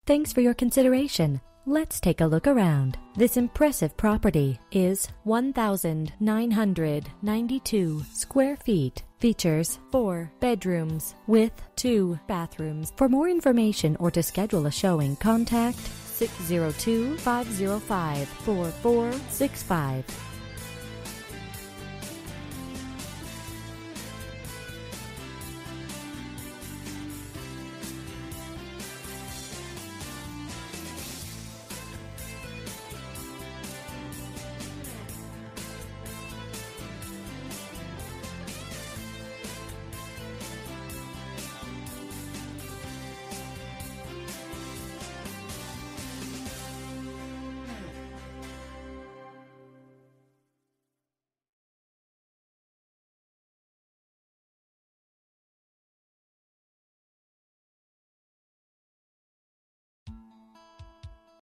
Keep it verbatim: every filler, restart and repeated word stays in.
Thanks for your consideration. Let's take a look around. This impressive property is one thousand nine hundred ninety-two square feet. Features four bedrooms with two bathrooms. For more information or to schedule a showing, contact six zero two, five zero five, four four six five.